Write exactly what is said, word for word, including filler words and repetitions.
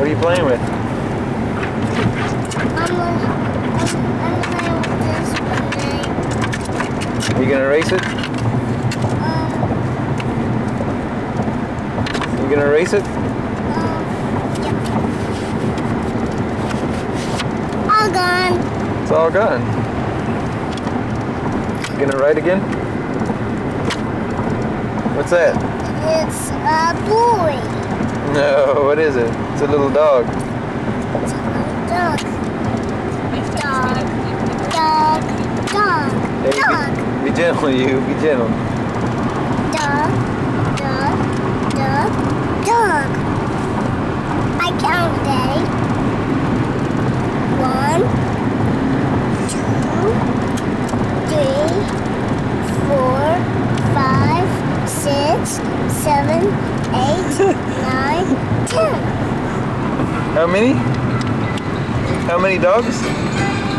What are you playing with? I'm, I'm, I'm playing with this one day. Are you gonna race it? Um, You gonna race it? um, yep. All gone. It's all gone. You gonna ride again? What's that? It's a boy. No, what is it? It's a little dog. It's a little dog. Dog. Dog. Dog. Hey, Dog. Be, be gentle, you. Be gentle. Dog. Dog. Dog. Dog. I count, Daddy. One, two, three, four, five, six, seven, eight, nine, ten. How many? How many dogs?